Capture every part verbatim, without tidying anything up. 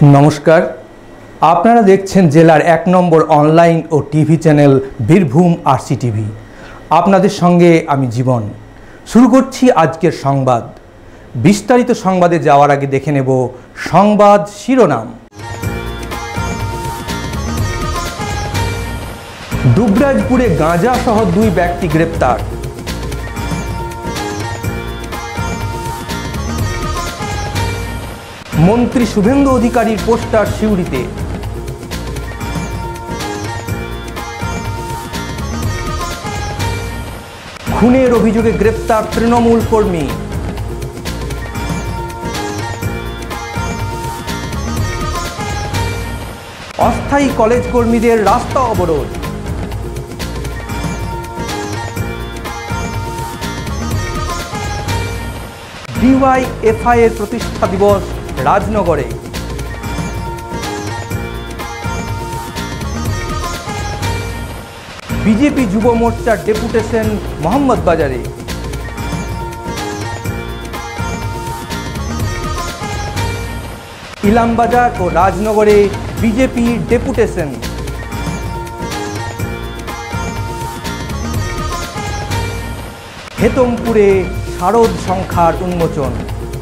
नमस्कार, आपनारा देखছেন জেলার एक नम्बर অনলাइन और TV channel Birbhum RC TV. आपनाদের সঙ্গে আমি জীবন। শুরু করছি আজকের সংবাদ। বিস্তারিত সংবাদে যাওয়ার আগে দেখে নেব সংবাদ শিরোনাম। দুবরাজপুরে গাঁজা সহ দুই ব্যক্তি গ্রেপ্তার। मंत्री शुभेंदु अधिकारी पोस्टार सिउड़ीते। खुनेर अभियोगे ग्रेप्तार तृणमूल कर्मी। अस्थायी कलेज कर्मीदेर रास्ता अवरोध। डीवाईएफआई एर प्रतिष्ठा दिवस राजनगरे। बीजेपी युव मोर्चा डेपुटेशन मोहम्मद बाजारे। इलामबाजार और राजनगरे बीजेपी डेपुटेशन। हेतमपुरे शारद संख्यार उन्मोचन।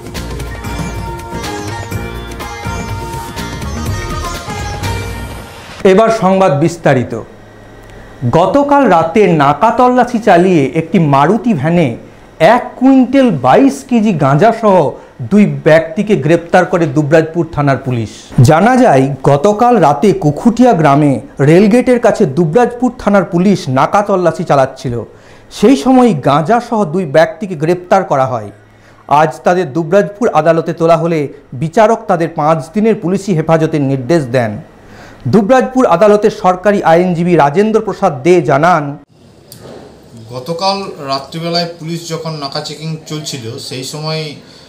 एबार संबाद विस्तारित। गतकाल राते नाका तल्लाशी चालिए एक मारुति भ्याने एक कुइंटल बाईस केजी गांजा सह दुई व्यक्ति के ग्रेप्तार करे दुबराजपुर थानार पुलिश। जाना जाए गतकाल राते कुखुटिया ग्रामे रेलगेटर काछे दुबराजपुर थानार पुलिश नाका तल्लाशी चालाच्छिलो। सेई समय गांजा सह दुई व्यक्ति के ग्रेप्तार करा हय। आज तादेर दुबराजपुर आदालते तोला होले विचारक तादेर पाँच दिनेर पुलिशी हेफाजतेर निर्देश देन। दुबराजपुर आदालते सरकारी आईनजीवी राजेंद्र प्रसाद दे जानान, गतकाल रात्रिबेलाय पुलिस जखन नाका चेकिंग चलछिलो सेई समय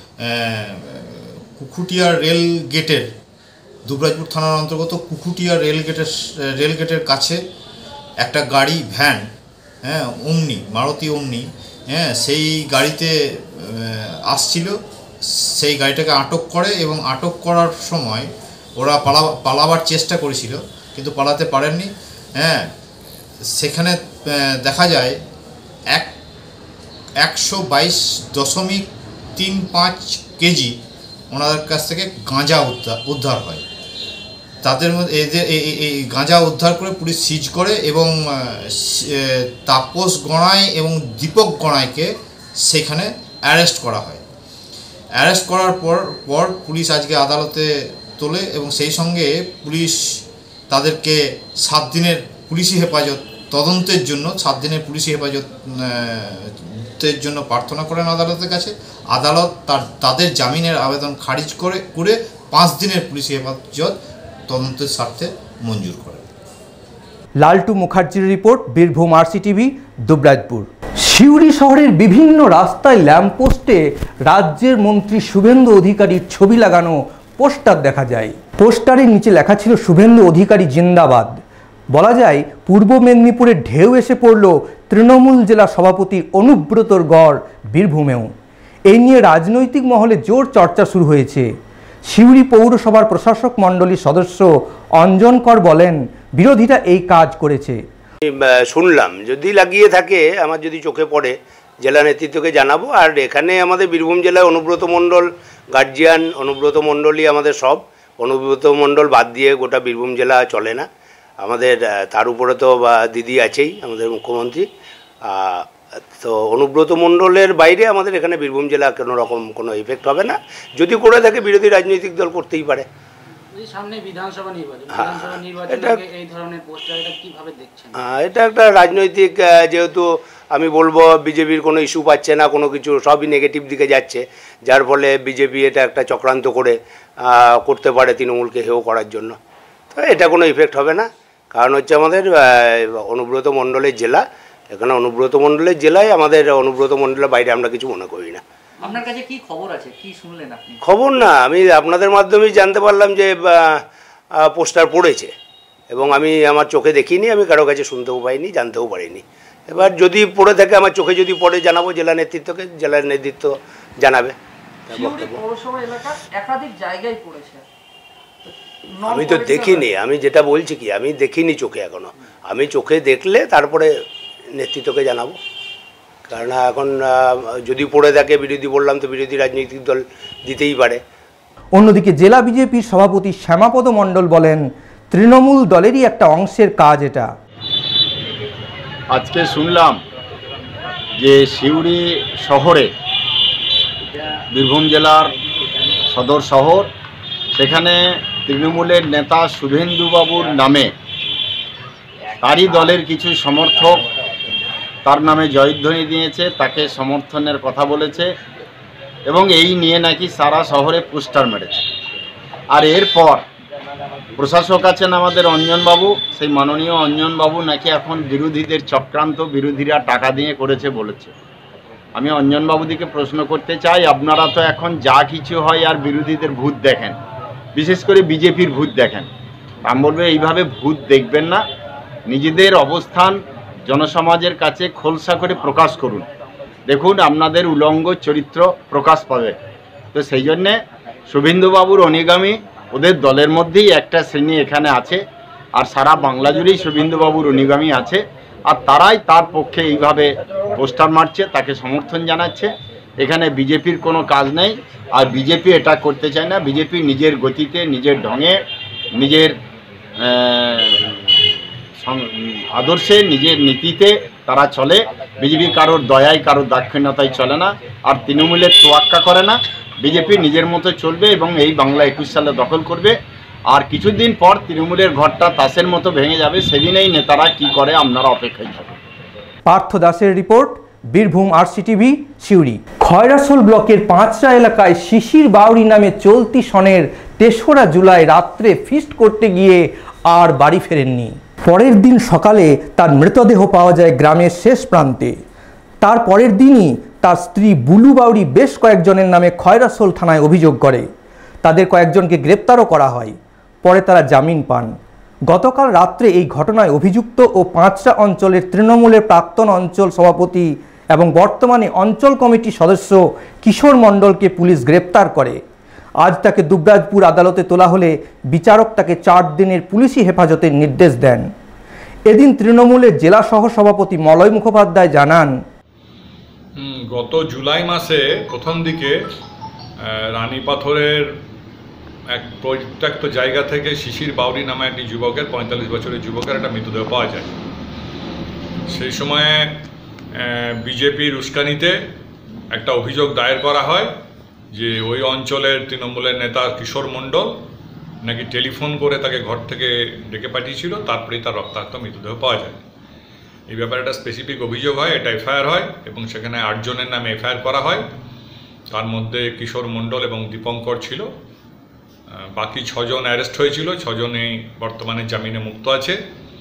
कुखुटिया रेल गेटेर दुबराजपुर थानार अंतर्गत कुखुटिया रेल गेटेर रेल गेटेर काछे एकटा गाड़ी भ्यान हाँ ओमनी मारुति ओमनी हाँ सेई गाड़ीते आसछिलो। सेई गाड़ीटाके आटक करे एबं आटक करार समय ওরা পালা পালাবার চেষ্টা করেছিল কিন্তু পালাতে পারেননি। হ্যাঁ সেখানে দেখা যায় এক একশো বাইশ দশমিক তিন পাঁচ কেজি ওনাদের কাছ থেকে গাঁজা উদ্ধার উদ্ধার হয়। তাদের মধ্যে এদের এই গাঁজা উদ্ধার করে পুলিশ সিজ করে এবং তাপস গণাই এবং দীপক গণাইকে সেখানে অ্যারেস্ট করা হয়। অ্যারেস্ট করার পর পর পুলিশ আজকে আদালতে তোলে এবং সেই সঙ্গে পুলিশ তাদেরকে সাত দিনের পুলিশি হেফাজত তদন্তের জন্য সাত দিনের পুলিশি হেফাজতের জন্য প্রার্থনা করেন আদালতের কাছে। আদালত তার তাদের জামিনের আবেদন খারিজ করে করে পাঁচ দিনের পুলিশি হেফাজত তদন্তের স্বার্থে মঞ্জুর করে। লালটু মুখার্জির report, Birbhum RC TV, Dubrajpur. Suri শহরের বিভিন্ন রাস্তায় ল্যাম্পপোস্টে রাজ্যের মন্ত্রী শুভেন্দু অধিকারীর ছবি লাগানো পোস্টার দেখা যায়। পোস্টারের নিচে লেখা ছিল শুভেন্দু অধিকারী জিন্দাবাদ। বলা যায় পূর্ব মেদিনীপুরে ঢেউ এসে পড়ল তৃণমূল জেলা সভাপতি অনুব্রতর গড় বীরভূমেও। এই নিয়ে রাজনৈতিক মহলে জোর চর্চা শুরু হয়েছে। সিউড়ি পৌরসভার প্রশাসক মণ্ডলীর সদস্য অঞ্জন কর বলেন, বিরোধীরা এই কাজ করেছে। শুনলাম যদি লাগিয়ে থাকে আমার যদি চোখে পড়ে জেলা নেতৃত্বকে জানাবো। আর এখানে আমাদের বীরভূম জেলায় অনুব্রত মণ্ডল গার্জিয়ান, অনুব্রত মণ্ডলই আমাদের সব। অনুব্রত মণ্ডল বাদ দিয়ে গোটা বীরভূম জেলা চলে না আমাদের। তার উপরে তো দিদি আছেই আমাদের মুখ্যমন্ত্রী। তো অনুব্রত মণ্ডলের বাইরে আমাদের এখানে বীরভূম জেলা কোনো রকম কোনো ইফেক্ট হবে না। যদি করে থাকে বিরোধী রাজনৈতিক দল করতেই পারে। সামনে বিধানসভা নির্বাচন, বিধানসভা নির্বাচনে এই ধরনের পোস্টার এটা কিভাবে দেখছেন? এটা একটা রাজনৈতিক, যেহেতু আমি বলবো বিজেপির কোনো ইস্যু পাচ্ছে না, কোনো কিছু সবই নেগেটিভ দিকে যাচ্ছে, যার ফলে বিজেপি এটা একটা চক্রান্ত করে করতে পারে তৃণমূলকে হেয় করার জন্য। তো এটা কোনো ইফেক্ট হবে না, কারণ হচ্ছে আমাদের অনুব্রত মণ্ডলের জেলা। এখানে অনুব্রত মণ্ডলের জেলায় আমাদের অনুব্রত মণ্ডলের বাইরে আমরা কিছু মনে করি না। আপনার কাছে কি খবর আছে, কি শুনলেন আপনি? খবর না, আমি আপনাদের মাধ্যমেই জানতে পারলাম যে পোস্টার পড়েছে এবং আমি আমার চোখে দেখিনি, আমি কারো কাছে শুনতেও পাইনি, জানতেও পারিনি। এবার যদি পড়ে থাকে আমার চোখে যদি পড়ে জানাবো জেলা নেতৃত্বকে, জেলার নেতৃত্ব জানাবে। পৌরসভা এলাকা একাধিক জায়গায় পড়েছে, আমি তো দেখিনি, আমি যেটা বলছি কি আমি দেখিনি চোখে এখনো। আমি চোখে দেখলে তারপরে নেতৃত্বকে জানাবো, কারণ এখন যদি পড়ে থাকে বিরোধী বললাম তো বিরোধী রাজনৈতিক দল দিতেই পারে। অন্যদিকে জেলা বিজেপির সভাপতি শ্যামাপদ মণ্ডল বলেন, তৃণমূল দলেরই একটা অংশের কাজ এটা। আজকে শুনলাম যে সিউড়ি শহরে, বীরভূম জেলার সদর শহর, সেখানে তৃণমূলের নেতা শুভেন্দুবাবুর নামে তারই দলের কিছু সমর্থক তার নামে জয়ধ্বনি দিয়েছে, তাকে সমর্থনের কথা বলেছে এবং এই নিয়ে নাকি সারা শহরে পোস্টার মেরেছে। আর এরপর প্রশাসক আছেন আমাদের অঞ্জনবাবু, সেই মাননীয় অঞ্জনবাবু নাকি এখন বিরোধীদের চক্রান্ত, বিরোধীরা টাকা দিয়ে করেছে বলেছে। আমি অঞ্জনবাবুদিকে প্রশ্ন করতে চাই, আপনারা তো এখন যা কিছু হয় আর বিরোধীদের ভূত দেখেন, বিশেষ করে বিজেপির ভূত দেখেন। আমি বলবো এইভাবে ভূত দেখবেন না, নিজেদের অবস্থান জনসমাজের কাছে খোলসা করে প্রকাশ করুন। দেখুন আপনাদের উলঙ্গ চরিত্র প্রকাশ পাবে। তো সেই জন্যে শুভেন্দুবাবুর অনুগামী ওদের দলের মধ্যেই একটা শ্রেণী এখানে আছে, আর সারা বাংলা জুড়েই শুভেন্দুবাবুর অনুগামী আছে, আর তারাই তার পক্ষে এইভাবে পোস্টার মারছে, তাকে সমর্থন জানাচ্ছে। এখানে বিজেপির কোনো কাজ নেই, আর বিজেপি এটা করতে চায় না। বিজেপি নিজের গতিতে, নিজের ঢঙে, নিজের আদর্শে, নিজের নীতিতে তারা চলে। বিজেপি কারোর দয়ায়, কারোর দাক্ষিণ্যতায় চলে না, আর তৃণমূলের তোয়াক্কা করে না। বিজেপি নিজের মতো চলবে এবং এই বাংলা একুশ সালে দখল করবে। আর কিছুদিন পর তৃণমূলের ঘরটা তাসের মতো ভেঙে যাবে, সেদিনেই নেতারা কি করে আপনারা অপেক্ষায় থাকুন। পার্থ দাসের রিপোর্ট, বীরভূম আরসিটিভি, সিউড়ি। খয়রাসোল ব্লকের পাঁচরা এলাকায় শিশির বাউরি নামে চলতি সনের তেসরা জুলাই রাত্রে ফিস্ট করতে গিয়ে আর বাড়ি ফেরেননি। পরের দিন সকালে তার মৃতদেহ পাওয়া যায় গ্রামের শেষ প্রান্তে। তার পরের দিনই তার স্ত্রী বুলু বাউরি বেশ কয়েকজনের নামে খয়রাসোল থানায় অভিযোগ করে। তাদের কয়েকজনকে গ্রেপ্তারও করা হয়, পরে তারা জামিন পান। গতকাল রাত্রে এই ঘটনায় অভিযুক্ত ও পাঁচরা অঞ্চলের তৃণমূলের প্রাক্তন অঞ্চল সভাপতি এবং বর্তমানে অঞ্চল কমিটির সদস্য কিশোর মণ্ডলকে পুলিশ গ্রেপ্তার করে। আজ তাকে দুবরাজপুর আদালতে তোলা হলে বিচারক তাকে চার দিনের পুলিশি হেফাজতের নির্দেশ দেন। এদিন তৃণমূলের জেলা সহ সভাপতি মলয় মুখোপাধ্যায় জানান, গত জুলাই মাসে প্রথম দিকে রানী পাথরের এক পরিত্যক্ত জায়গা থেকে শিশির বাউরি নামে একটি যুবকের, পঁয়তাল্লিশ বছরের যুবকের একটা মৃতদেহ পাওয়া যায়। সেই সময়ে বিজেপির উস্কানিতে একটা অভিযোগ দায়ের করা হয় যে ওই অঞ্চলের তৃণমূলের নেতা কিশোর মণ্ডল নাকি টেলিফোন করে তাকে ঘর থেকে ডেকে পাঠিয়েছিল, তারপরেই তার রক্তাক্ত মৃতদেহ পাওয়া যায়। এই ব্যাপারে একটা স্পেসিফিক অভিযোগ হয়, এটা এফআইআর হয় এবং সেখানে আটজনের নামে এফআইআর করা হয়। তার মধ্যে কিশোর মণ্ডল এবং দীপঙ্কর ছিল। বাকি ছজন অ্যারেস্ট হয়েছিল, ছজনেই বর্তমানে জামিনে মুক্ত আছে।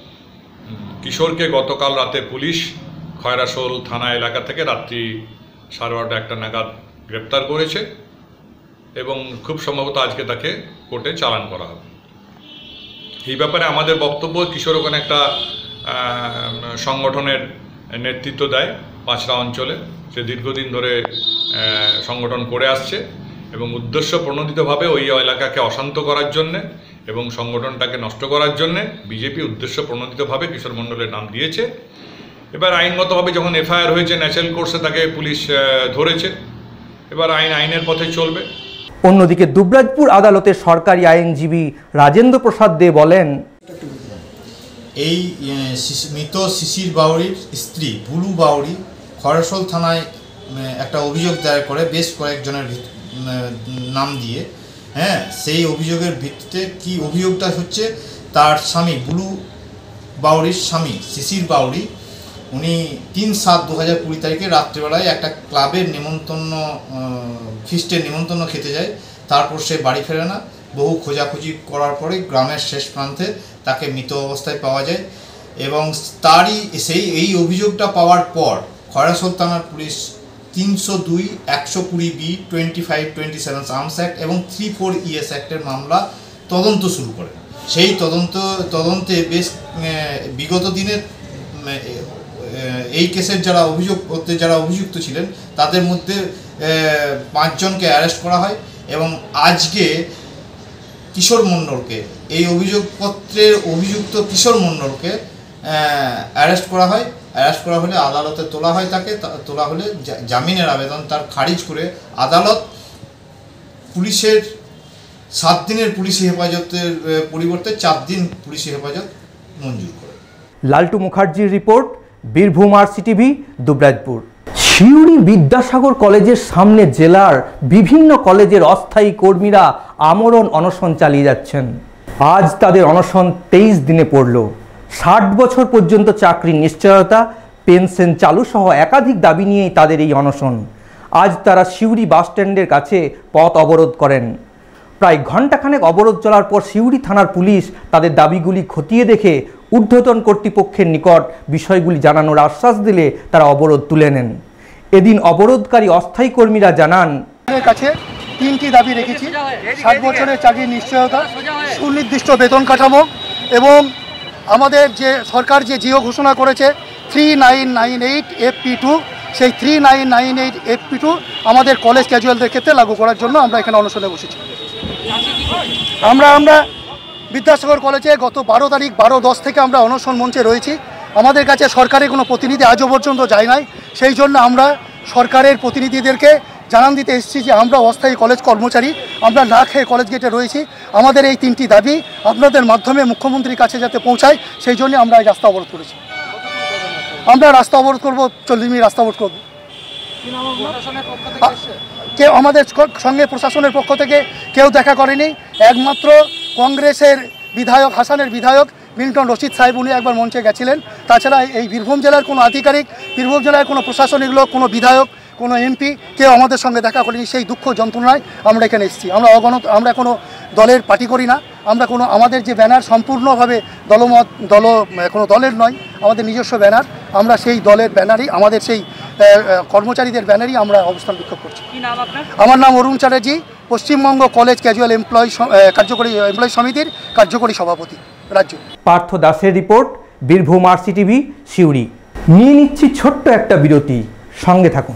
কিশোরকে গতকাল রাতে পুলিশ খয়রাসোল থানা এলাকা থেকে রাত্রি সাড়ে বারোটা একটা নাগাদ গ্রেপ্তার করেছে এবং খুব সম্ভবত আজকে তাকে কোর্টে চালান করা হবে। এই ব্যাপারে আমাদের বক্তব্য, কিশোর ওখানে একটা সংগঠনের নেতৃত্ব দেয় পাঁচরা অঞ্চলে, সে দীর্ঘদিন ধরে সংগঠন করে আসছে এবং উদ্দেশ্য প্রণোদিতভাবে ওই এলাকাকে অশান্ত করার জন্যে এবং সংগঠনটাকে নষ্ট করার জন্যে বিজেপি উদ্দেশ্য প্রণোদিতভাবে কিশোর মণ্ডলের নাম দিয়েছে। এবার আইনগতভাবে যখন এফআইআর হয়েছে, ন্যাচারাল কোর্সে তাকে পুলিশ ধরেছে, এবার আইন আইনের পথে চলবে। অন্যদিকে দুবরাজপুর আদালতের সরকারি আইনজীবী রাজেন্দ্র প্রসাদ দে বলেন, এই মৃত শিশির বাউরির স্ত্রী বুলু বাউরি খয়রাসোল থানায় একটা অভিযোগ দায়ের করে বেশ কয়েকজনের নাম দিয়ে। হ্যাঁ, সেই অভিযোগের ভিত্তিতে কি অভিযোগটা হচ্ছে, তার স্বামী বুলু বাউরির স্বামী শিশির বাউরি উনি তিন সাত দু হাজার কুড়ি তারিখে রাত্রিবেলায় একটা ক্লাবের নিমন্ত্রণ, ফিস্টের নিমন্ত্রণ খেতে যায়। তারপর সে বাড়ি ফেরে না। বহু খোঁজাখুঁজি করার পরে গ্রামের শেষ প্রান্তে তাকে মৃত অবস্থায় পাওয়া যায় এবং তারই সেই এই অভিযোগটা পাওয়ার পর খয়রাসোল থানার পুলিশ তিনশো দুই একশো কুড়ি B twenty five twenty seven arms act এবং থ্রি ফোর ইএস অ্যাক্টের মামলা তদন্ত শুরু করে। সেই তদন্ত তদন্তে বেশ বিগত দিনের এই কেসের যারা অভিযোগ করতে যারা অভিযুক্ত ছিলেন তাদের মধ্যে পাঁচজনকে অ্যারেস্ট করা হয় এবং আজকে কিশোর মণ্ডলকে, এই অভিযোগপত্রের অভিযুক্ত কিশোর মণ্ডলকে অ্যারেস্ট করা হয়। অ্যারেস্ট করা হলে আদালতে তোলা হয়, তাকে তোলা হলে জামিনের আবেদন তার খারিজ করে আদালত পুলিশের সাত দিনের পুলিশি হেফাজতের পরিবর্তে চার দিন পুলিশি হেফাজত মঞ্জুর করে। লালটু মুখার্জির report, Birbhum RCTV, Dubrajpur. Suri Vidyasagar college সামনে জেলার বিভিন্ন কলেজের অস্থায়ী কর্মীরা আমরণ অনশন চালিয়ে যাচ্ছেন। আজ তাদের অনশন তেইশ দিনে পড়ল। ষাট বছর পর্যন্ত চাকরির নিশ্চয়তা, পেনশন চালু সহ একাধিক দাবি নিয়েই তাদের এই অনশন। আজ তারা সিউড়ি বাসস্ট্যান্ডের কাছে পথ অবরোধ করেন। প্রায় ঘণ্টাখানেক অবরোধ চলার পর সিউড়ি থানার পুলিশ তাদের দাবিগুলি খতিয়ে দেখে ঊর্ধ্বতন কর্তৃপক্ষের নিকট বিষয়গুলি জানানোর আশ্বাস দিলে তারা অবরোধ তুলে নেন। এদিন অবরোধকারী অস্থায়ী কর্মীরা জানান, কাছে তিনটি দাবি রেখেছি: ষাট বছরের চাকরির নিশ্চয়তা, সুনির্দিষ্ট বেতন কাঠামো এবং আমাদের যে সরকার যে জিও ঘোষণা করেছে three nine nine eight F P two, সেই three nine nine eight F P two আমাদের কলেজ ক্যাজুয়ালদের ক্ষেত্রে লাগু করার জন্য আমরা এখানে অনশনে বসেছি। আমরা আমরা বিদ্যাসাগর কলেজে গত বারো তারিখ বারো দশ থেকে আমরা অনশন মঞ্চে রয়েছি। আমাদের কাছে সরকারের কোনো প্রতিনিধি আজও পর্যন্ত যায় নাই। সেই জন্য আমরা সরকারের প্রতিনিধিদেরকে জানান দিতে এসেছি যে আমরা অস্থায়ী কলেজ কর্মচারী, আমরা না খেয়ে কলেজ গেটে রয়েছি। আমাদের এই তিনটি দাবি আপনাদের মাধ্যমে মুখ্যমন্ত্রীর কাছে যাতে পৌঁছায়, সেই জন্য আমরা এই রাস্তা অবরোধ করেছি। আমরা রাস্তা অবরোধ করবো, চল্লিশ মিনিট রাস্তা অবরোধ করবো। কেউ আমাদের সঙ্গে প্রশাসনের পক্ষ থেকে কেউ দেখা করেনি। একমাত্র কংগ্রেসের বিধায়ক, হাসানের বিধায়ক মিল্টন রশিদ সাহেব, উনি একবার মঞ্চে গেছিলেন। তাছাড়া এই বীরভূম জেলার কোনো আধিকারিক, বীরভূম জেলার কোনো প্রশাসনিক লোক, কোনো বিধায়ক, কোনো এমপি কেউ আমাদের সঙ্গে দেখা করেনি। সেই দুঃখ যন্ত্রণায় আমরা এখানে এসেছি। আমরা অগণত, আমরা কোনো দলের পার্টি করি না। আমরা কোনো, আমাদের যে ব্যানার সম্পূর্ণভাবে দলমত দল কোনো দলের নয়, আমাদের নিজস্ব ব্যানার। আমরা সেই দলের ব্যানারই, আমাদের সেই কর্মচারীদের ব্যানারই আমরা অবস্থান বিক্ষোভ করছি। আমার নাম Arun Chatterjee, Paschimbanga college casual employee কার্যকরী এমপ্লয়ি সমিতির কার্যকরী সভাপতি, রাজ্য। পার্থ দাসের রিপোর্ট, বীরভূম আরসিটিভি, সিউড়ি। নিয়ে নিচ্ছি ছোট্ট একটা বিরতি, সঙ্গে থাকুন।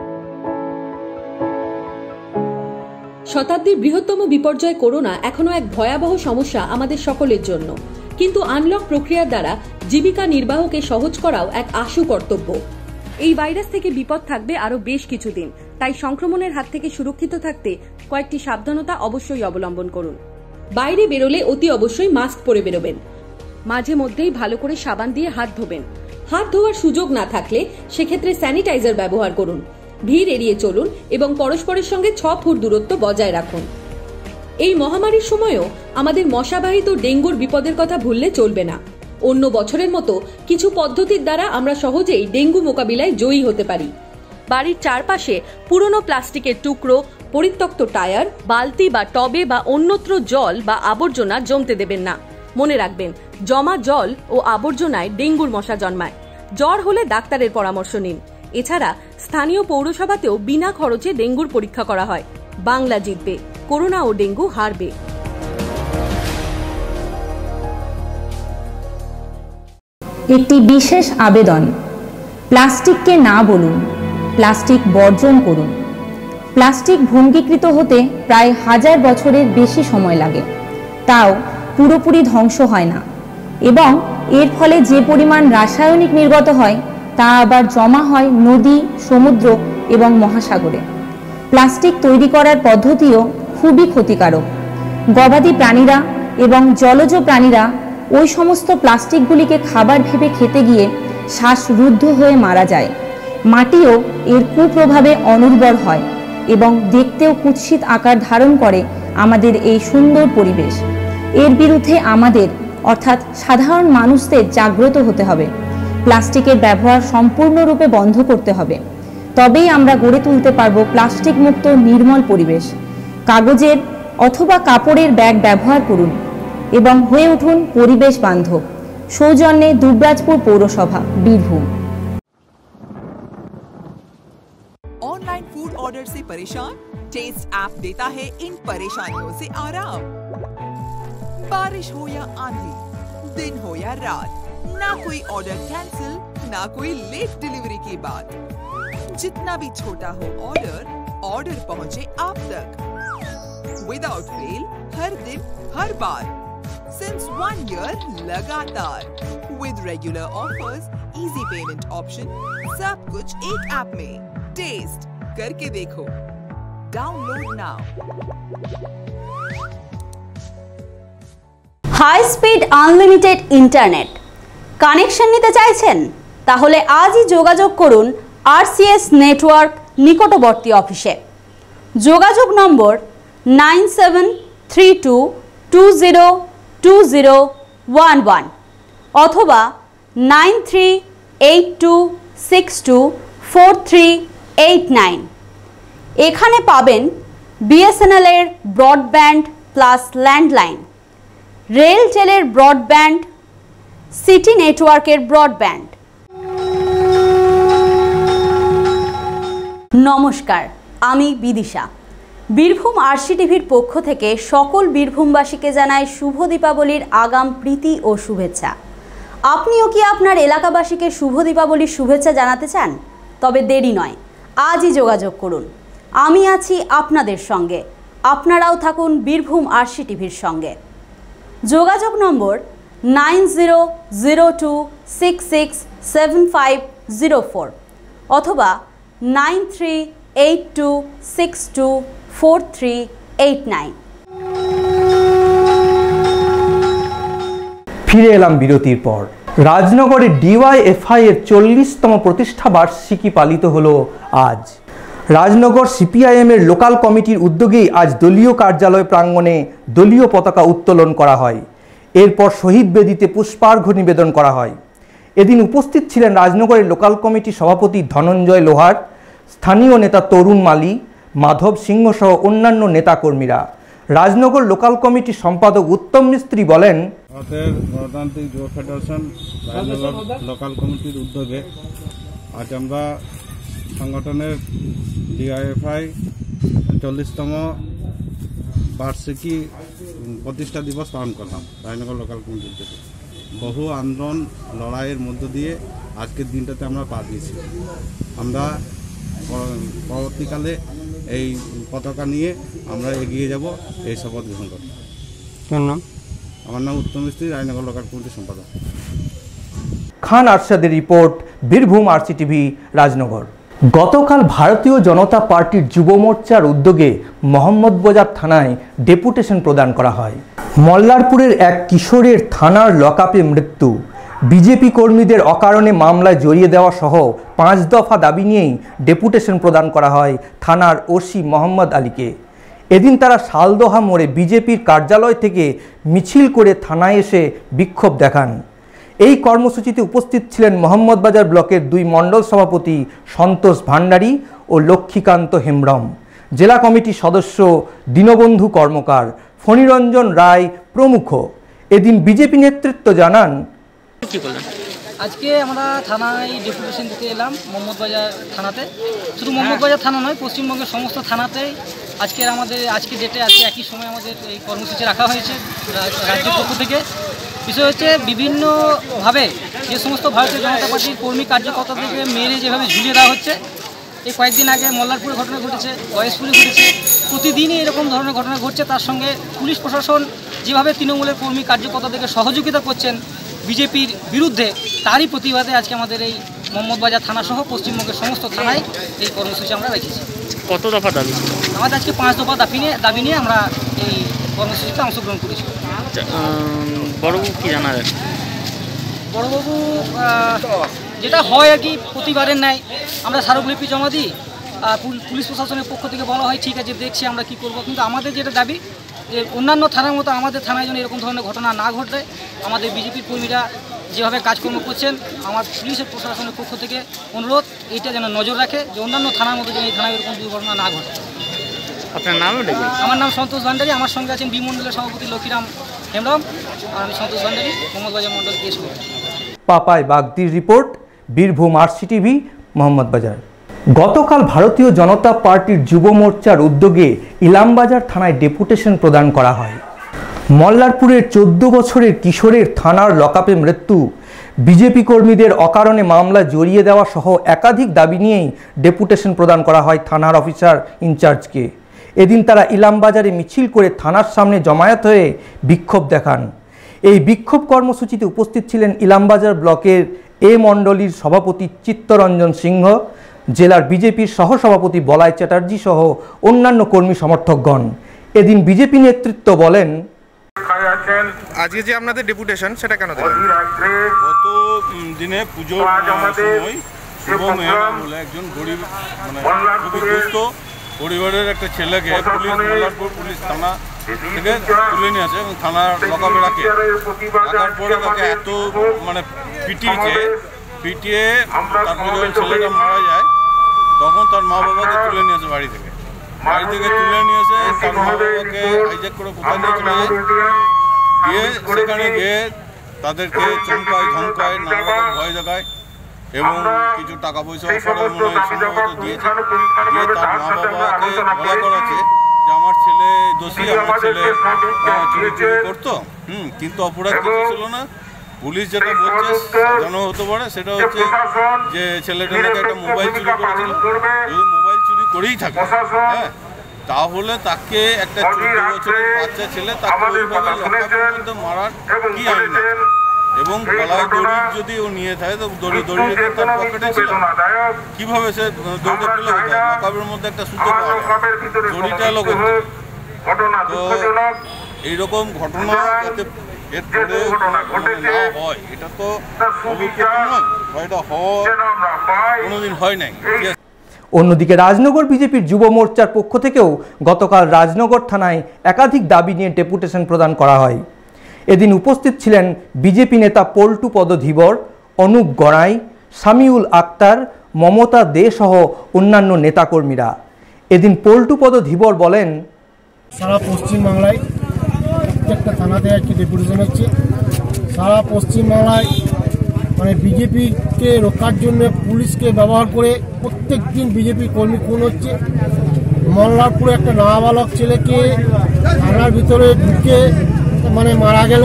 শতাব্দীর বৃহত্তম বিপর্যয় করোনা এখনো এক ভয়াবহ সমস্যা আমাদের সকলের জন্য, কিন্তু আনলক প্রক্রিয়ার দ্বারা জীবিকা নির্বাহকে সহজ করাও এক আশু কর্তব্য। এই ভাইরাস থেকে বিপদ থাকবে আরো বেশ কিছুদিন, তাই সংক্রমণের হাত থেকে সুরক্ষিত থাকতে কয়েকটি সাবধানতা অবশ্যই অবলম্বন করুন। বাইরে বেরোলে অতি অবশ্যই মাস্ক পরে বেরোবেন। মাঝে মধ্যেই ভালো করে সাবান দিয়ে হাত ধোবেন। হাত ধোয়ার সুযোগ না থাকলে সেক্ষেত্রে স্যানিটাইজার ব্যবহার করুন। ভিড় এড়িয়ে চলুন এবং পরস্পরের সঙ্গে ছ ফুট দূরত্ব বজায় রাখুন। এই মহামারীর সময়ও আমাদের মশাবাহিত ডেঙ্গুর বিপদের কথা ভুললে চলবে না। অন্য বছরের মতো কিছু পদ্ধতির দ্বারা আমরা সহজেই ডেঙ্গু মোকাবিলায় জয়ী হতে পারি। বাড়ির চারপাশে পুরনো প্লাস্টিকের টুকরো, পরিত্যক্ত টায়ার, বালতি বা টবে বা অন্যত্র জল বা আবর্জনা জমতে দেবেন না। মনে রাখবেন, জমা জল ও আবর্জনায় ডেঙ্গুর মশা জন্মায়। জ্বর হলে ডাক্তারের পরামর্শ নিন। এছাড়া স্থানীয় পৌরসভাতেও বিনা খরচে ডেঙ্গুর পরীক্ষা করা হয়। বাংলা জিতবে, করোনা ও ডেঙ্গু হারবে। একটি বিশেষ আবেদন, প্লাস্টিককে না বলুন, প্লাস্টিক বর্জন করুন। প্লাস্টিক ভঙ্গীকৃত হতে প্রায় হাজার বছরের বেশি সময় লাগে, তাও পুরোপুরি ধ্বংস হয় না, এবং এর ফলে যে পরিমাণ রাসায়নিক নির্গত হয় তা আবার জমা হয় নদী, সমুদ্র এবং মহাসাগরে। প্লাস্টিক তৈরি করার পদ্ধতিও খুবই ক্ষতিকারক। গবাদি প্রাণীরা এবং জলজ প্রাণীরা ওই সমস্ত প্লাস্টিকগুলিকে খাবার ভেবে খেতে গিয়ে শ্বাসরুদ্ধ হয়ে মারা যায়। মাটিও এর কুপ্রভাবে অনুর্বর হয় এবং দেখতেও কুৎসিত আকার ধারণ করে আমাদের এই সুন্দর পরিবেশ। এর বিরুদ্ধে আমাদের অর্থাৎ সাধারণ মানুষদের জাগ্রত হতে হবে। প্লাস্টিকের ব্যবহার সম্পূর্ণরূপে বন্ধ করতে হবে, তবেই আমরা গড়ে তুলতে পারব প্লাস্টিক মুক্ত নির্মল পরিবেশ। কাগজের অথবা কাপড়ের ব্যাগ ব্যবহার করুন এবং হয়ে উঠুন পরিবেশ বান্ধব। সৌজন্যে দুবরাজপুর পৌরসভা, বীরভূম। ऑनलाइन फूड ऑर्डर से परेशान? टेस्ट ऐप देता है इन परेशानियों से आराम। बारिश हो या आंधी, दिन हो या रात, ना कोई ऑर्डर कैंसिल, ना कोई लेट डिलीवरी की बात। जितना भी छोटा हो ऑर्डर, ऑर्डर पहुंचे आप तक। Without fail, हर दिन, हर बार. Since one year, लगातार. With regular offers, easy payment option, सब कुछ एक ऐप में. Taste करके देखो. Download now. High speed unlimited internet connection নিতে চাইছেন? তাহলে আজই যোগাযোগ করুন আরসিএস নেটওয়ার্ক নিকটবর্তী অফিসে। যোগাযোগ number nine seven three two two zero two zero one one অথবা nine three eight two six two four three eight nine. এখানে পাবেন বিএসএনএল এর ব্রডব্যান্ড প্লাস ল্যান্ডলাইন, রেলটেলের ব্রডব্যান্ড, সিটি নেটওয়ার্কের ব্রডব্যান্ড। নমস্কার, আমি বিদিশা। বীরভূম আরসি টিভির পক্ষ থেকে সকল বীরভূমবাসীকে জানাই শুভ দীপাবলির আগাম প্রীতি ও শুভেচ্ছা। আপনিও কি আপনার এলাকাবাসীকে শুভ দীপাবলির শুভেচ্ছা জানাতে চান? তবে দেরি নয়, আজই যোগাযোগ করুন। আমি আছি আপনাদের সঙ্গে, আপনারাও থাকুন বীরভূম আরসি টিভির সঙ্গে। যোগাযোগ number nine zero zero two six six seven five zero four অথবা nine three eight two six two four three eight nine. ফিরে এলাম বিরতির পর। রাজনগরে ডিওয়াইএফআই এর চল্লিশতম প্রতিষ্ঠা বার্ষিকী পালিত হলো আজ। রাজনগর সিপিআইএম এর লোকাল কমিটির উদ্যোগেই আজ দলীয় কার্যালয় প্রাঙ্গণে দলীয় পতাকা উত্তোলন করা হয়। এরপর শহীদ বেদিতে পুষ্পার্ঘ্য নিবেদন করা হয়। এদিন উপস্থিত ছিলেন রাজনগরের লোকাল কমিটি সভাপতি ধনঞ্জয় লোহার, স্থানীয় নেতা তরুণ মালি, মাধব সিংহ সহ অন্যান্য নেতাকর্মীরা। রাজনগর লোকাল কমিটির সম্পাদক উত্তম মিস্ত্রি বলেন, ভারতের গণতান্ত্রিক যুব ফেডারেশন রাজনগর লোকাল কমিটির উদ্যোগে আজ আমরা সংগঠনের ডিওয়াইএফআই চল্লিশতম বার্ষিকী প্রতিষ্ঠা দিবস পালন করলাম রাজনগর লোকাল কমিটির থেকে। বহু আন্দোলন লড়াইয়ের মধ্য দিয়ে আজকের দিনটাতে আমরা পা দিয়েছি। আমরা পরবর্তীকালে এই পতাকা নিয়ে আমরা এগিয়ে যাব এই শপথ গ্রহণ করতে। নাম? আমার নাম উত্তম মিস্ত্রি, রাজনগর লোকাল কমিটির সম্পাদক। খান আরশাদের report, Birbhum RC TV, Rajnagar. গতকাল ভারতীয় জনতা পার্টির যুব মোর্চার উদ্যোগে মোহাম্মদবাজার থানায় ডেপুটেশন প্রদান করা হয়। মল্লারপুরের এক কিশোরের থানার লকআপে মৃত্যু, বিজেপি কর্মীদের অকারণে মামলায় জড়িয়ে দেওয়া সহ পাঁচ দফা দাবি নিয়েই ডেপুটেশন প্রদান করা হয় থানার ওসি মোহাম্মদ আলীকে। এদিন তারা শালদোহা মোড়ে বিজেপির কার্যালয় থেকে মিছিল করে থানায় এসে বিক্ষোভ দেখান। এই কর্মসূচিতে উপস্থিত ছিলেন মোহাম্মদবাজার ব্লকের দুই মণ্ডল সভাপতি সন্তোষ ভান্ডারী ও লক্ষ্মীকান্ত হেমব্রম, জেলা কমিটির সদস্য দীনবন্ধু কর্মকার, ফণিরঞ্জন রায় প্রমুখ। এদিন বিজেপি নেতৃত্ব জানান, আজকে আমরা থানায় ডেপুটেশন দিতে এলাম মোহাম্মদবাজার থানাতে। শুধু মোহাম্মদবাজার থানা নয়, পশ্চিমবঙ্গের সমস্ত থানাতেই আজকের আমাদের আজকে ডেটে আজকে একই সময় আমাদের এই কর্মসূচি রাখা হয়েছে রাজ্যের পক্ষ থেকে। বিষয় হচ্ছে বিভিন্নভাবে যে সমস্ত ভারতীয় জনতা পার্টির কর্মী কার্যকর্তাদেরকে মেরে যেভাবে ঝুলিয়ে দেওয়া হচ্ছে, এই কয়েকদিন আগে মল্লারপুরে ঘটনা ঘটেছে, গয়েশপুরে ঘটেছে, প্রতিদিনই এরকম ধরনের ঘটনা ঘটছে। তার সঙ্গে পুলিশ প্রশাসন যেভাবে তৃণমূলের কর্মী কার্যকর্তাদেরকে সহযোগিতা করছেন বিজেপির বিরুদ্ধে, তারই প্রতিবাদে আজকে আমাদের এই মোহাম্মদবাজার থানাসহ পশ্চিমবঙ্গের সমস্ত থানায় এই কর্মসূচি আমরা রেখেছি। কত দফা দাবি? আমাদের আজকে পাঁচ দফা দাবি নিয়ে দাবি নিয়ে আমরা এই কর্মসূচিতে অংশগ্রহণ করেছি। বড়বাবু কি জানা যায়? বড়বাবু যেটা হয় আর কি, প্রতিবারের ন্যায় আমরা স্মারকলিপি জমা দিই, পুলিশ প্রশাসনের পক্ষ থেকে বলা হয় ঠিক আছে দেখছি আমরা কি করব। কিন্তু আমাদের যেটা দাবি যে অন্যান্য থানার মতো আমাদের থানায় যেন এরকম ধরনের ঘটনা না ঘটে। আমাদের বিজেপির কর্মীরা যেভাবে কাজকর্ম করছেন, আমার পুলিশের প্রশাসনের পক্ষ থেকে অনুরোধ এইটা যেন নজর রাখে যে অন্যান্য থানার মতো যেন এই থানায় এরকম দুর্ঘটনা না ঘটে। আপনার নাম? আমার নাম সন্তোষ ভান্ডারী, আমার সঙ্গে আছেন বিমণ্ডলের সভাপতি লক্ষ্মীরাম হেমব্রম, আর আমি সন্তোষ ভান্ডারী, মোহাম্মদবাজার মণ্ডল কেস। পাপাই বাগদির report, Birbhum RC TV, Mohammadbazar. গতকাল ভারতীয় জনতা পার্টির যুব মোর্চার উদ্যোগে ইলামবাজার থানায় ডেপুটেশন প্রদান করা হয়। মল্লারপুরের চোদ্দ বছরের কিশোরের থানার লকআপে মৃত্যু, বিজেপি কর্মীদের অকারণে মামলা জড়িয়ে দেওয়া সহ একাধিক দাবি নিয়েই ডেপুটেশন প্রদান করা হয় থানার অফিসার ইনচার্জকে। এদিন তারা ইলামবাজারে মিছিল করে থানার সামনে জমায়েত হয়ে বিক্ষোভ দেখান। এই বিক্ষোভ কর্মসূচিতে উপস্থিত ছিলেন ইলামবাজার ব্লকের এ মণ্ডলীর সভাপতি চিত্তরঞ্জন সিংহ, জেলার বিজেপির সহসভাপতি বলাই চ্যাটার্জি সহ অন্যান্য কর্মী সমর্থকগণ। এদিন বিজেপি নেতৃত্ব বলেন, আজকে যে আপনাদের ডেপুটেশন সেটা কেন দিলেন? গত দিনে পুজোর সময় শুভ মেহরা বলে একজন গরিব মানে খুবই দুস্থ পরিবারের একটা ছেলেকে পুলিশ মল্লারপুর পুলিশ থানা থেকে তুলে নিয়ে আসে এবং থানার লকআপে রাখে। রাখার পরে তাকে এত মানে পিটিয়েছে, পিটিয়ে তারপরে যখন ছেলেটা মারা যায় তখন তার মা বাবাকে তুলে নিয়ে আসে বাড়ি থেকে। বাড়ি থেকে তুলে নিয়ে এসে তার মা বাবাকে হাইজ্যাক করে কোথায় নিয়ে চলে যায়, গিয়ে সেখানে গিয়ে তাদেরকে চমকায় ধমকায় নানা রকম ভয় দেখায় এবং কিছু টাকা পয়সা অফারে মনে হয় সম্ভবত দিয়েছে। দিয়ে তার মা বাবাকে বলা করাছে যে আমার ছেলে দোষী, আমার ছেলে চুরি চুরি করতো, হুম কিন্তু অপরাধ কিছু ছিল না। পুলিশ যেটা বলছে সাজানো হতে পারে সেটা হচ্ছে যে ছেলেটা নাকি একটা মোবাইল চুরি করেছিল। যদি মোবাইল চুরি করেই থাকে হ্যাঁ তাহলে তাকে একটা চোদ্দ বছরের বাচ্চা ছেলে তাকে ওইভাবে লক্ষ্য মারার কি আইন আছে? এবং গলায় দড়ি যদি ও নিয়ে থাকে তো দড়ি দড়ি রেখে তার পকেটে ছিল, কিভাবে সে দড়িটা পেলে কোথায়? লকআপের মধ্যে একটা সুতো পাওয়া যায়, দড়িটা এলো কোথায়? তো এইরকম ঘটনা যাতে এরপরে না হয় এটা তো অভিজ্ঞতা নয়, এটা হওয়া কোনোদিন হয় নাই। অন্যদিকে রাজনগর বিজেপির যুব মোর্চার পক্ষ থেকেও গতকাল রাজনগর থানায় একাধিক দাবি নিয়ে ডেপুটেশন প্রদান করা হয়। এদিন উপস্থিত ছিলেন বিজেপি নেতা পল্টু পদ ধীবর, অনুপ গড়াই, সামিউল আক্তার, মমতা দে সহ অন্যান্য নেতাকর্মীরা। এদিন পল্টু পদ ধীবর বলেন, সারা পশ্চিমবাংলায় প্রত্যেকটা থানাতে একটি ডেপুটেশন হচ্ছে। সারা পশ্চিমবাংলায় মানে বিজেপিকে রক্ষার জন্য পুলিশকে ব্যবহার করে প্রত্যেক দিন বিজেপি কর্মী খুন হচ্ছে। মল্লারপুরে একটা নাবালক ছেলেকে থানার ভিতরে ঢুকে মানে মারা গেল।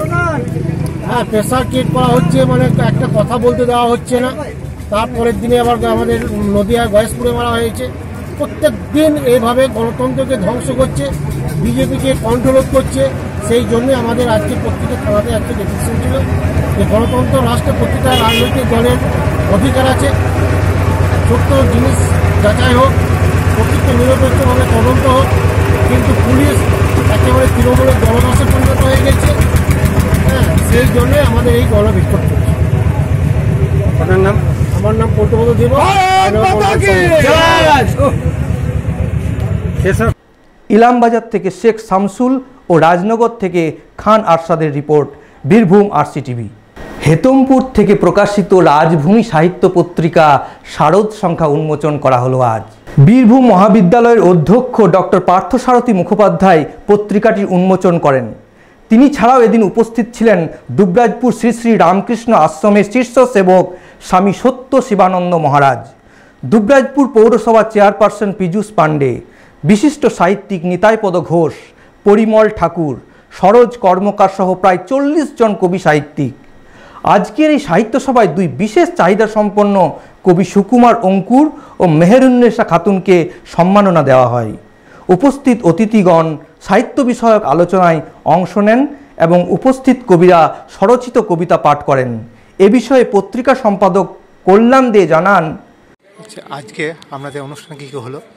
হ্যাঁ প্রেসার কেট করা হচ্ছে, মানে একটা কথা বলতে দেওয়া হচ্ছে না। তারপরের দিনে আবার আমাদের নদিয়া গয়েশপুরে মারা হয়েছে। প্রত্যেক দিন এইভাবে গণতন্ত্রকে ধ্বংস করছে, বিজেপিকে কন্ট্রোল করছে। সেই জন্য আমাদের আজকে প্রত্যেকটা থানাতে আজকে ডেপুটেশন ছিল যে গণতন্ত্র রাষ্ট্রে প্রতিটা রাজনৈতিক দলের অধিকার আছে, ছোট্ট জিনিস যাচাই হোক, প্রত্যেকটা নিরপেক্ষভাবে তদন্ত হোক, কিন্তু পুলিশ একেবারে তৃণমূলের দলদাসে পরিণত হয়ে গেছে। হ্যাঁ সেই জন্যে আমাদের এই গণবিক্ষোভ চলছে। আপনার নাম? আমার নাম পল্টুপদ দেব। ইলামবাজার থেকে শেখ শামসুল ও রাজনগর থেকে খান আরশাদের report, Birbhum RC TV. Hetampur থেকে প্রকাশিত রাজভূমি সাহিত্য পত্রিকা শারদ সংখ্যা উন্মোচন করা হলো আজ। বীরভূম মহাবিদ্যালয়ের অধ্যক্ষ ডক্টর পার্থসারথী মুখোপাধ্যায় পত্রিকাটির উন্মোচন করেন। তিনি ছাড়াও এদিন উপস্থিত ছিলেন দুবরাজপুর শ্রী শ্রী রামকৃষ্ণ আশ্রমের শীর্ষ সেবক স্বামী সত্য শিবানন্দ মহারাজ, দুবরাজপুর পৌরসভা চেয়ারপারসন পীযূষ পাণ্ডে, বিশিষ্ট সাহিত্যিক নিতাইপদ ঘোষ, পরিমল ঠাকুর, সরোজ কর্মকার সহ প্রায় চল্লিশ জন কবি সাহিত্যিক। আজকের এই সাহিত্য সভায় দুই বিশেষ চাহিদা সম্পন্ন কবি সুকুমার অঙ্কুর ও মেহেরুন্নেসা খাতুনকে সম্মাননা দেওয়া হয়। উপস্থিত অতিথিগণ সাহিত্য বিষয়ক আলোচনায় অংশ নেন এবং উপস্থিত কবিরা স্বরচিত কবিতা পাঠ করেন। এ বিষয়ে পত্রিকা সম্পাদক কল্যাণ দে জানান, আজকে আমাদের অনুষ্ঠান কী কী হলো?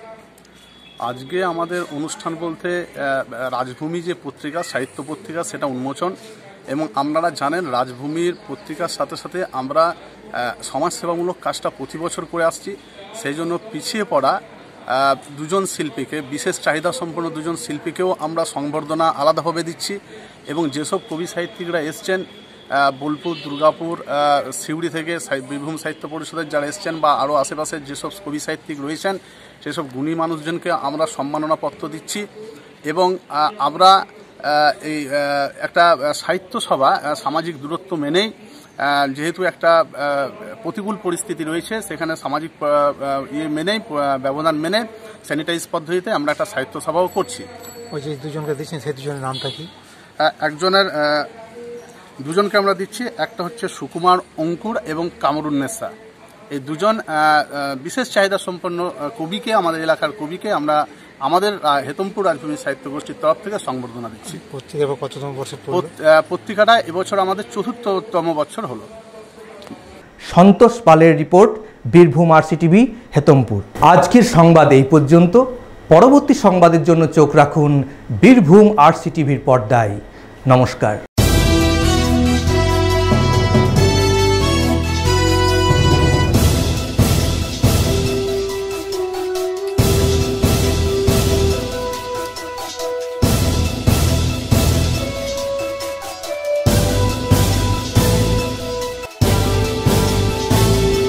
আজকে আমাদের অনুষ্ঠান বলতে রাজভূমি যে পত্রিকা, সাহিত্য পত্রিকা, সেটা উন্মোচন। এবং আপনারা জানেন রাজভূমির পত্রিকার সাথে সাথে আমরা সমাজসেবামূলক কাজটা প্রতি বছর করে আসছি। সেই জন্য পিছিয়ে পড়া দুজন শিল্পীকে, বিশেষ চাহিদা সম্পন্ন দুজন শিল্পীকেও আমরা সংবর্ধনা আলাদাভাবে দিচ্ছি। এবং যেসব কবি সাহিত্যিকরা এসছেন বোলপুর, দুর্গাপুর, সিউড়ি থেকে বীরভূম সাহিত্য পরিষদের যারা এসছেন বা আরও আশেপাশের যেসব কবি সাহিত্যিক রয়েছেন সেসব গুণী মানুষজনকে আমরা সম্মাননাপত্র দিচ্ছি। এবং আমরা এই একটা সাহিত্য সভা সামাজিক দূরত্ব মেনেই, যেহেতু একটা প্রতিকূল পরিস্থিতি রয়েছে সেখানে সামাজিক ইয়ে মেনেই, ব্যবধান মেনে স্যানিটাইজ পদ্ধতিতে আমরা একটা সাহিত্য সভাও করছি। ওই যে দুজনকে দিচ্ছেন সেই দুজনের নামটা কি? একজনের দুজনকে আমরা দিচ্ছি, একটা হচ্ছে সুকুমার অঙ্কুর এবং কামরুন্নেসা। এই দুজন বিশেষ চাহিদা সম্পন্ন কবিকে, আমাদের এলাকার কবিকে আমরা আমাদের আহ, হেতমপুর রাজভূমি সাহিত্য গোষ্ঠীর তরফ থেকে সংবর্ধনা দিচ্ছি। পত্রিকা কততম বছর পত- আহ, পত্রিকাটা এবছর আমাদের চতুর্থতম বছর হলো। সন্তোষ পালের রিপোর্ট, বীরভূম আরসিটিভি, হেতমপুর। আজকের সংবাদ এই পর্যন্ত। পরবর্তী সংবাদের জন্য চোখ রাখুন বীরভূম আরসিটিভির পর্দায়। নমস্কার।